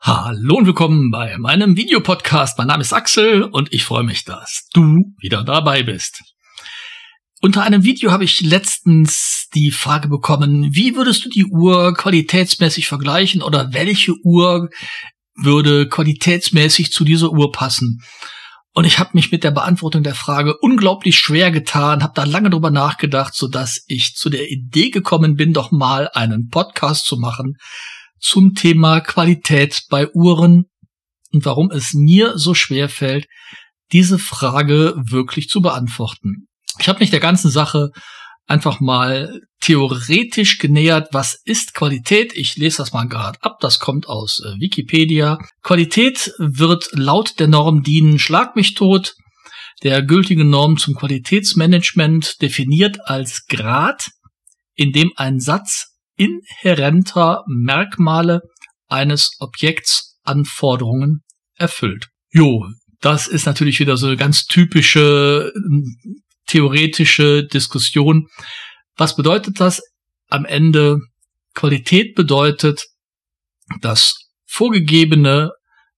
Hallo und willkommen bei meinem Videopodcast. Mein Name ist Axel und ich freue mich, dass du wieder dabei bist. Unter einem Video habe ich letztens die Frage bekommen, wie würdest du die Uhr qualitätsmäßig vergleichen oder welche Uhr würde qualitätsmäßig zu dieser Uhr passen? Und ich habe mich mit der Beantwortung der Frage unglaublich schwer getan, habe da lange drüber nachgedacht, sodass ich zu der Idee gekommen bin, doch mal einen Podcast zu machen zum Thema Qualität bei Uhren und warum es mir so schwer fällt, diese Frage wirklich zu beantworten. Ich habe mich der ganzen Sache einfach mal theoretisch genähert. Was ist Qualität? Ich lese das mal gerade ab. Das kommt aus Wikipedia. Qualität wird laut der Norm DIN Schlag mich tot, der gültigen Norm zum Qualitätsmanagement, definiert als Grad, in dem ein Satz inhärenter Merkmale eines Objekts Anforderungen erfüllt. Das ist natürlich wieder so eine ganz typische theoretische Diskussion. Was bedeutet das? Am Ende Qualität bedeutet, dass vorgegebene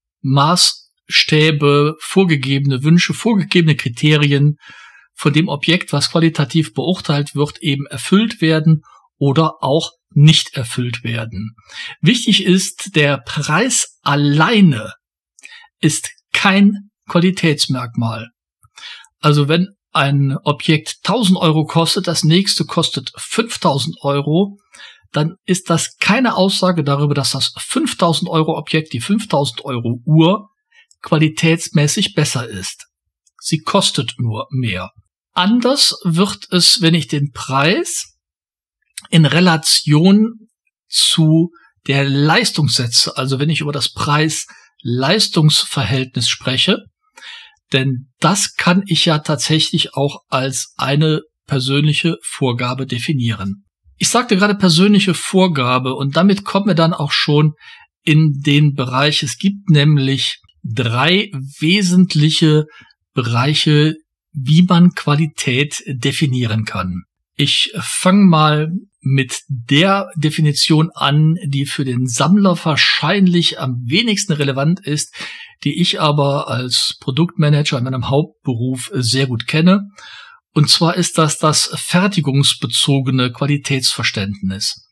Maßstäbe, vorgegebene Wünsche, vorgegebene Kriterien von dem Objekt, was qualitativ beurteilt wird, eben erfüllt werden oder auch nicht erfüllt werden. Wichtig ist, der Preis alleine ist kein Qualitätsmerkmal. Also wenn ein Objekt 1.000 Euro kostet, das nächste kostet 5.000 Euro, dann ist das keine Aussage darüber, dass das 5.000 Euro Objekt, die 5.000 Euro Uhr, qualitätsmäßig besser ist. Sie kostet nur mehr. Anders wird es, wenn ich den Preis in Relation zu der Leistung setze, also wenn ich über das Preis-Leistungs-Verhältnis spreche, denn das kann ich ja tatsächlich auch als eine persönliche Vorgabe definieren. Ich sagte gerade persönliche Vorgabe und damit kommen wir dann auch schon in den Bereich. Es gibt nämlich 3 wesentliche Bereiche, wie man Qualität definieren kann. Ich fange mal mit der Definition an, die für den Sammler wahrscheinlich am wenigsten relevant ist, die ich aber als Produktmanager in meinem Hauptberuf sehr gut kenne. Und zwar ist das fertigungsbezogene Qualitätsverständnis.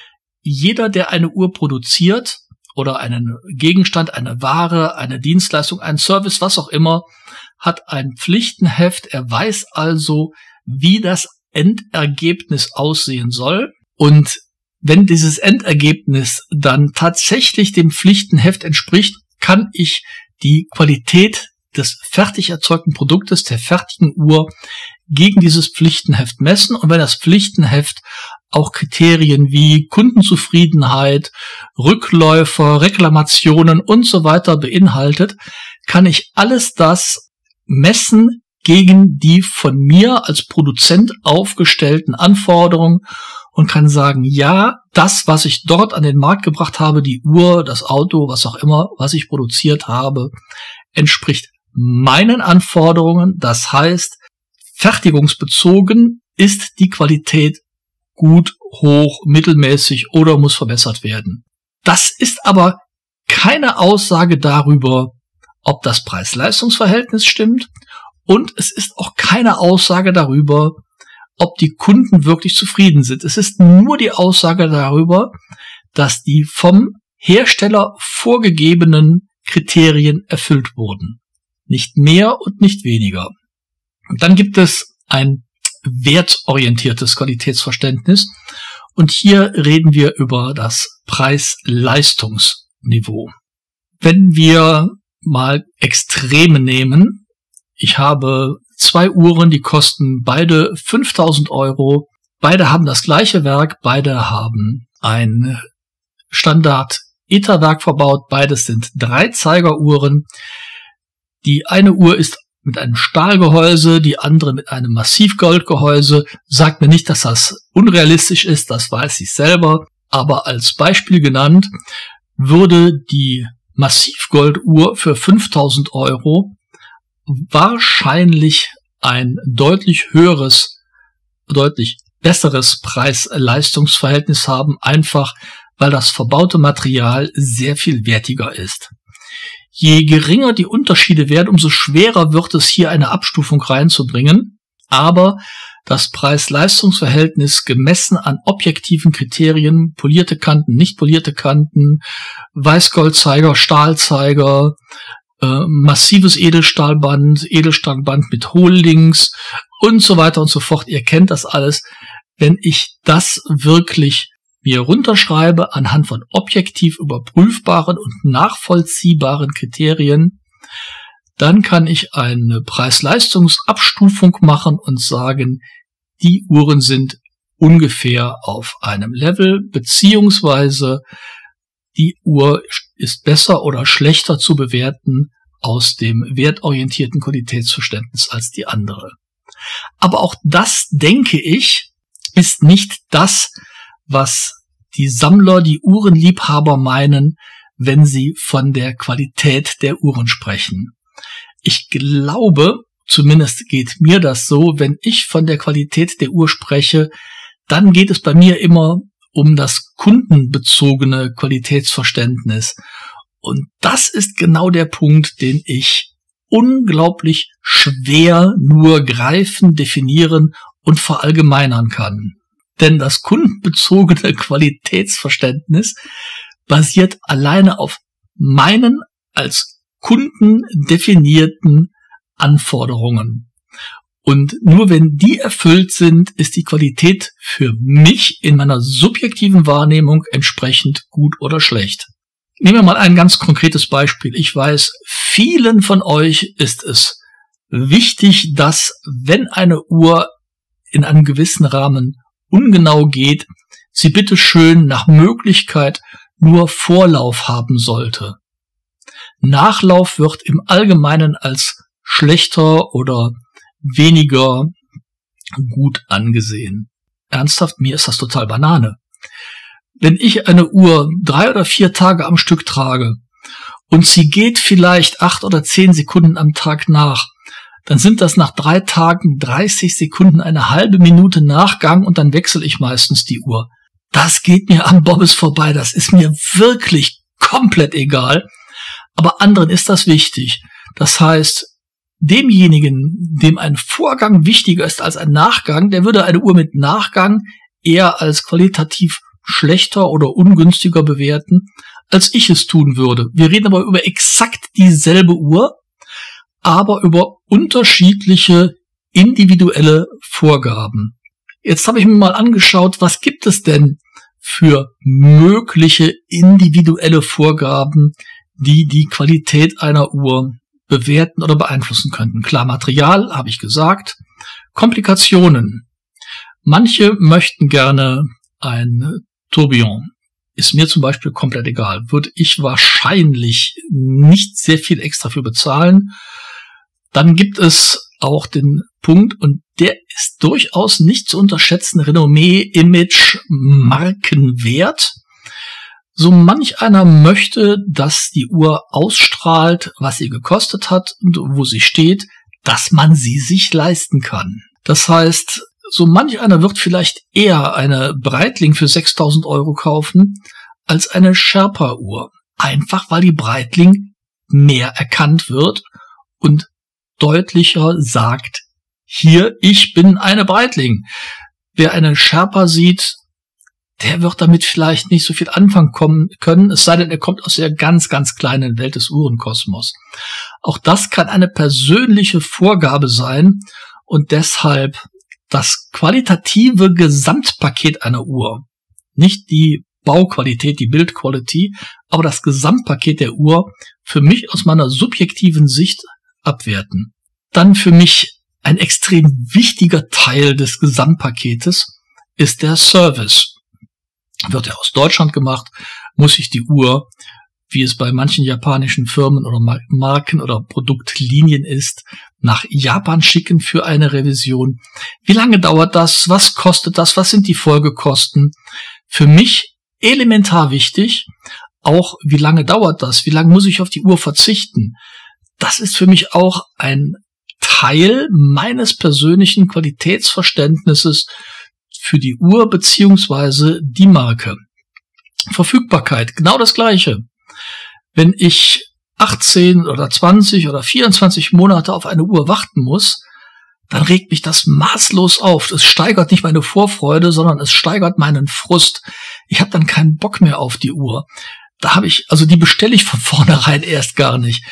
Jeder, der eine Uhr produziert oder einen Gegenstand, eine Ware, eine Dienstleistung, einen Service, was auch immer, hat ein Pflichtenheft. Er weiß also, wie das Endergebnis aussehen soll. Und wenn dieses Endergebnis dann tatsächlich dem Pflichtenheft entspricht, kann ich die Qualität des fertig erzeugten Produktes, der fertigen Uhr, gegen dieses Pflichtenheft messen. Und wenn das Pflichtenheft auch Kriterien wie Kundenzufriedenheit, Rückläufer, Reklamationen und so weiter beinhaltet, kann ich alles das messen gegen die von mir als Produzent aufgestellten Anforderungen und kann sagen, ja, das, was ich dort an den Markt gebracht habe, die Uhr, das Auto, was auch immer, was ich produziert habe, entspricht meinen Anforderungen. Das heißt, fertigungsbezogen ist die Qualität gut, hoch, mittelmäßig oder muss verbessert werden. Das ist aber keine Aussage darüber, ob das Preis-Leistungs-Verhältnis stimmt. Und es ist auch keine Aussage darüber, ob die Kunden wirklich zufrieden sind. Es ist nur die Aussage darüber, dass die vom Hersteller vorgegebenen Kriterien erfüllt wurden. Nicht mehr und nicht weniger. Und dann gibt es ein wertorientiertes Qualitätsverständnis. Und hier reden wir über das Preis-Leistungsniveau. Wenn wir mal Extreme nehmen, ich habe 2 Uhren, die kosten beide 5.000 Euro. Beide haben das gleiche Werk, beide haben ein Standard-ETA-Werk verbaut. Beides sind 3-Zeiger-Uhren. Die eine Uhr ist mit einem Stahlgehäuse, die andere mit einem Massivgoldgehäuse. Sagt mir nicht, dass das unrealistisch ist, das weiß ich selber. Aber als Beispiel genannt, würde die Massivgolduhr für 5.000 Euro wahrscheinlich ein deutlich höheres, deutlich besseres Preis-Leistungs-Verhältnis haben, einfach weil das verbaute Material sehr viel wertiger ist. Je geringer die Unterschiede werden, umso schwerer wird es, hier eine Abstufung reinzubringen. Aber das Preis-Leistungs-Verhältnis gemessen an objektiven Kriterien, polierte Kanten, nicht polierte Kanten, Weißgoldzeiger, Stahlzeiger, massives Edelstahlband, Edelstahlband mit Hohllinks und so weiter und so fort. Ihr kennt das alles. Wenn ich das wirklich mir runterschreibe anhand von objektiv überprüfbaren und nachvollziehbaren Kriterien, dann kann ich eine Preis-Leistungs-Abstufung machen und sagen, die Uhren sind ungefähr auf einem Level, beziehungsweise die Uhr ist besser oder schlechter zu bewerten aus dem wertorientierten Qualitätsverständnis als die andere. Aber auch das, denke ich, ist nicht das, was die Sammler, die Uhrenliebhaber meinen, wenn sie von der Qualität der Uhren sprechen. Ich glaube, zumindest geht mir das so, wenn ich von der Qualität der Uhr spreche, dann geht es bei mir immer um das kundenbezogene Qualitätsverständnis. Und das ist genau der Punkt, den ich unglaublich schwer nur greifen, definieren und verallgemeinern kann. Denn das kundenbezogene Qualitätsverständnis basiert alleine auf meinen als Kunden definierten Anforderungen. Und nur wenn die erfüllt sind, ist die Qualität für mich in meiner subjektiven Wahrnehmung entsprechend gut oder schlecht. Nehmen wir mal ein ganz konkretes Beispiel. Ich weiß, vielen von euch ist es wichtig, dass, wenn eine Uhr in einem gewissen Rahmen ungenau geht, sie bitte schön nach Möglichkeit nur Vorlauf haben sollte. Nachlauf wird im Allgemeinen als schlechter oder weniger gut angesehen. Ernsthaft, mir ist das total Banane. Wenn ich eine Uhr 3 oder 4 Tage am Stück trage und sie geht vielleicht 8 oder 10 Sekunden am Tag nach, dann sind das nach 3 Tagen 30 Sekunden, eine halbe Minute Nachgang und dann wechsle ich meistens die Uhr. Das geht mir am Bobbes vorbei, das ist mir wirklich komplett egal. Aber anderen ist das wichtig. Das heißt, demjenigen, dem ein Vorgang wichtiger ist als ein Nachgang, der würde eine Uhr mit Nachgang eher als qualitativ schlechter oder ungünstiger bewerten, als ich es tun würde. Wir reden aber über exakt dieselbe Uhr, aber über unterschiedliche individuelle Vorgaben. Jetzt habe ich mir mal angeschaut, was gibt es denn für mögliche individuelle Vorgaben, die die Qualität einer Uhr bewerten oder beeinflussen könnten. Klar, Material, habe ich gesagt. Komplikationen. Manche möchten gerne ein Tourbillon. Ist mir zum Beispiel komplett egal. Würde ich wahrscheinlich nicht sehr viel extra für bezahlen. Dann gibt es auch den Punkt, und der ist durchaus nicht zu unterschätzen, Renommee, Image, Markenwert. So manch einer möchte, dass die Uhr ausstrahlt, was sie gekostet hat und wo sie steht, dass man sie sich leisten kann. Das heißt, so manch einer wird vielleicht eher eine Breitling für 6.000 € kaufen, als eine Sherpa-Uhr. Einfach weil die Breitling mehr erkannt wird und deutlicher sagt, hier, ich bin eine Breitling. Wer eine Sherpa sieht, der wird damit vielleicht nicht so viel anfangen können, es sei denn, er kommt aus der ganz, ganz kleinen Welt des Uhrenkosmos. Auch das kann eine persönliche Vorgabe sein und deshalb das qualitative Gesamtpaket einer Uhr, nicht die Bauqualität, die Bildquality, aber das Gesamtpaket der Uhr für mich aus meiner subjektiven Sicht abwerten. Dann für mich ein extrem wichtiger Teil des Gesamtpaketes ist der Service. Wird er aus Deutschland gemacht, muss ich die Uhr, wie es bei manchen japanischen Firmen oder Marken oder Produktlinien ist, nach Japan schicken für eine Revision. Wie lange dauert das? Was kostet das? Was sind die Folgekosten? Für mich elementar wichtig, auch wie lange dauert das? Wie lange muss ich auf die Uhr verzichten? Das ist für mich auch ein Teil meines persönlichen Qualitätsverständnisses für die Uhr beziehungsweise die Marke. Verfügbarkeit, genau das Gleiche. Wenn ich 18 oder 20 oder 24 Monate auf eine Uhr warten muss, dann regt mich das maßlos auf. Es steigert nicht meine Vorfreude, sondern es steigert meinen Frust. Ich habe dann keinen Bock mehr auf die Uhr. Die bestelle ich von vornherein erst gar nicht.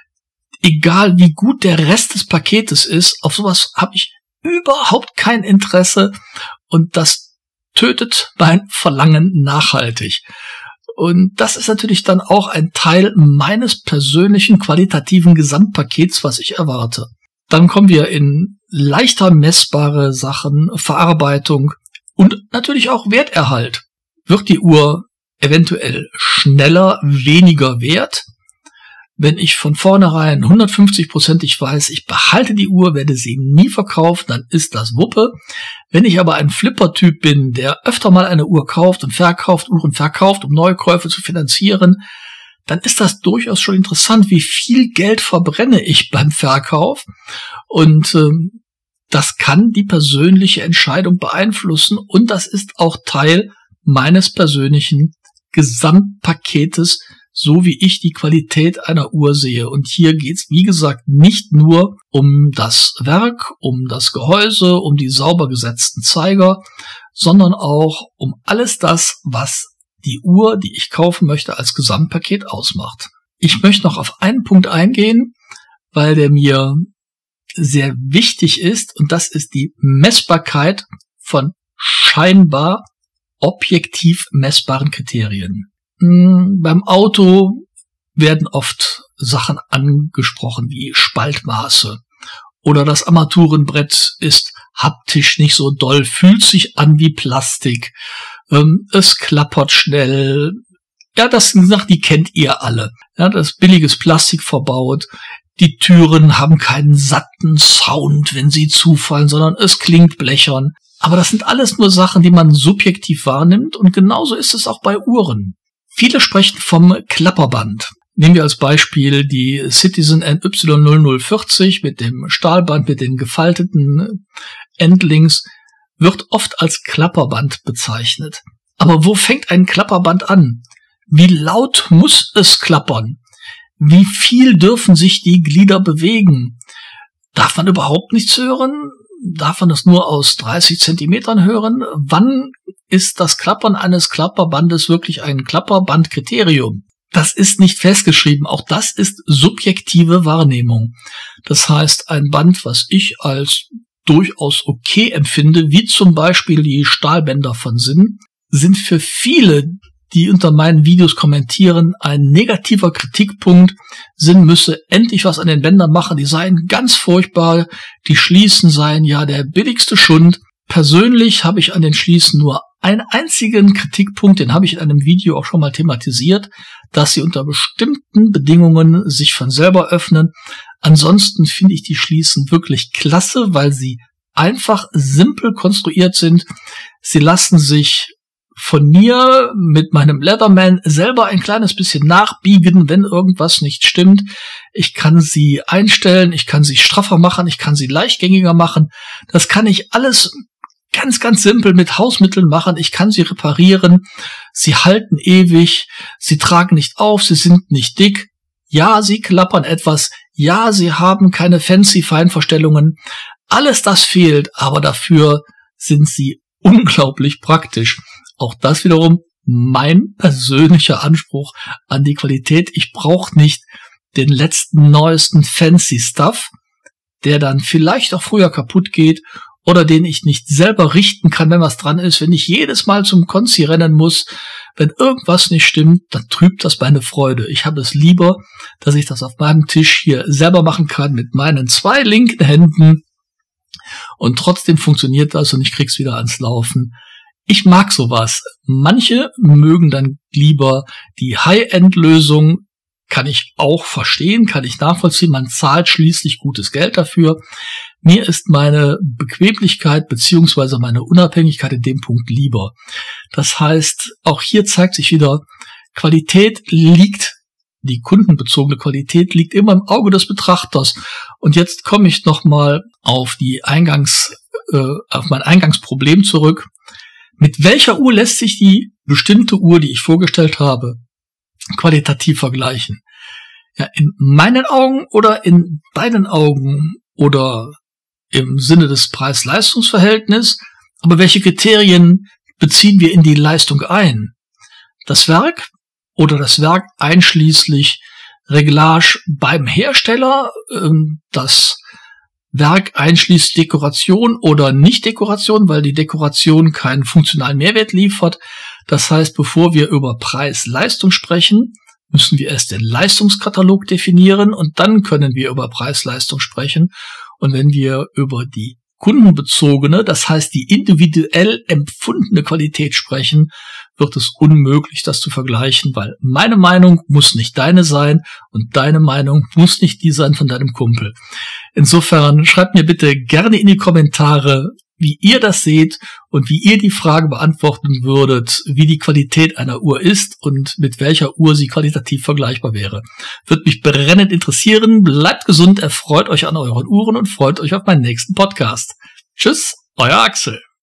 Egal wie gut der Rest des Paketes ist, auf sowas habe ich überhaupt kein Interesse und das tötet mein Verlangen nachhaltig. Und das ist natürlich dann auch ein Teil meines persönlichen qualitativen Gesamtpakets, was ich erwarte. Dann kommen wir in leichter messbare Sachen, Verarbeitung und natürlich auch Werterhalt. Wird die Uhr eventuell schneller, weniger wert? Wenn ich von vornherein 150%ig weiß, ich behalte die Uhr, werde sie nie verkaufen, dann ist das Wuppe. Wenn ich aber ein Flipper-Typ bin, der öfter mal eine Uhr kauft und verkauft, Uhren verkauft, um Neukäufe zu finanzieren, dann ist das durchaus schon interessant, wie viel Geld verbrenne ich beim Verkauf. Und das kann die persönliche Entscheidung beeinflussen und das ist auch Teil meines persönlichen Gesamtpaketes, so wie ich die Qualität einer Uhr sehe. Und hier geht's, wie gesagt, nicht nur um das Werk, um das Gehäuse, um die sauber gesetzten Zeiger, sondern auch um alles das, was die Uhr, die ich kaufen möchte, als Gesamtpaket ausmacht. Ich möchte noch auf einen Punkt eingehen, weil der mir sehr wichtig ist, und das ist die Messbarkeit von scheinbar objektiv messbaren Kriterien. Beim Auto werden oft Sachen angesprochen wie Spaltmaße oder das Armaturenbrett ist haptisch nicht so doll, fühlt sich an wie Plastik, es klappert schnell. Ja, das sind Sachen, die kennt ihr alle. Ja, das ist billiges Plastik verbaut. Die Türen haben keinen satten Sound, wenn sie zufallen, sondern es klingt blechern. Aber das sind alles nur Sachen, die man subjektiv wahrnimmt und genauso ist es auch bei Uhren. Viele sprechen vom Klapperband. Nehmen wir als Beispiel die Citizen NY0040 mit dem Stahlband, mit den gefalteten Endlings, wird oft als Klapperband bezeichnet. Aber wo fängt ein Klapperband an? Wie laut muss es klappern? Wie viel dürfen sich die Glieder bewegen? Darf man überhaupt nichts hören? Darf man das nur aus 30 Zentimetern hören? Wann ist das Klappern eines Klapperbandes wirklich ein Klapperbandkriterium? Das ist nicht festgeschrieben. Auch das ist subjektive Wahrnehmung. Das heißt, ein Band, was ich als durchaus okay empfinde, wie zum Beispiel die Stahlbänder von Sinn, sind für viele, die unter meinen Videos kommentieren, ein negativer Kritikpunkt. Sinn müsse endlich was an den Bändern machen, die seien ganz furchtbar, die Schließen seien ja der billigste Schund. Persönlich habe ich an den Schließen nur einen einzigen Kritikpunkt, den habe ich in einem Video auch schon mal thematisiert, dass sie unter bestimmten Bedingungen sich von selber öffnen. Ansonsten finde ich die Schließen wirklich klasse, weil sie einfach simpel konstruiert sind. Sie lassen sich von mir mit meinem Leatherman selber ein kleines bisschen nachbiegen, wenn irgendwas nicht stimmt. Ich kann sie einstellen, ich kann sie straffer machen, ich kann sie leichtgängiger machen. Das kann ich alles ganz, ganz simpel mit Hausmitteln machen. Ich kann sie reparieren. Sie halten ewig. Sie tragen nicht auf. Sie sind nicht dick. Ja, sie klappern etwas. Ja, sie haben keine fancy Feinverstellungen. Alles das fehlt, aber dafür sind sie unglaublich praktisch. Auch das wiederum mein persönlicher Anspruch an die Qualität. Ich brauche nicht den letzten, neuesten fancy Stuff, der dann vielleicht auch früher kaputt geht oder den ich nicht selber richten kann, wenn was dran ist. Wenn ich jedes Mal zum Konzi rennen muss, wenn irgendwas nicht stimmt, dann trübt das meine Freude. Ich habe es lieber, dass ich das auf meinem Tisch hier selber machen kann mit meinen 2 linken Händen und trotzdem funktioniert das und ich krieg's wieder ans Laufen. Ich mag sowas. Manche mögen dann lieber die High-End-Lösung. Kann ich auch verstehen, kann ich nachvollziehen. Man zahlt schließlich gutes Geld dafür. Mir ist meine Bequemlichkeit beziehungsweise meine Unabhängigkeit in dem Punkt lieber. Das heißt, auch hier zeigt sich wieder, die kundenbezogene Qualität liegt immer im Auge des Betrachters. Und jetzt komme ich nochmal auf mein Eingangsproblem zurück. Mit welcher Uhr lässt sich die bestimmte Uhr, die ich vorgestellt habe, qualitativ vergleichen. Ja, in meinen Augen oder in deinen Augen oder im Sinne des Preis-Leistungs-Verhältnisses, aber welche Kriterien beziehen wir in die Leistung ein? Das Werk oder das Werk einschließlich Reglage beim Hersteller, das Werk einschließlich Dekoration oder Nicht-Dekoration, weil die Dekoration keinen funktionalen Mehrwert liefert. Das heißt, bevor wir über Preis-Leistung sprechen, müssen wir erst den Leistungskatalog definieren und dann können wir über Preis-Leistung sprechen. Und wenn wir über die kundenbezogene, das heißt die individuell empfundene Qualität sprechen, wird es unmöglich, das zu vergleichen, weil meine Meinung muss nicht deine sein und deine Meinung muss nicht die sein von deinem Kumpel. Insofern schreibt mir bitte gerne in die Kommentare, wie ihr das seht und wie ihr die Frage beantworten würdet, wie die Qualität einer Uhr ist und mit welcher Uhr sie qualitativ vergleichbar wäre. Würde mich brennend interessieren. Bleibt gesund, erfreut euch an euren Uhren und freut euch auf meinen nächsten Podcast. Tschüss, euer Axel.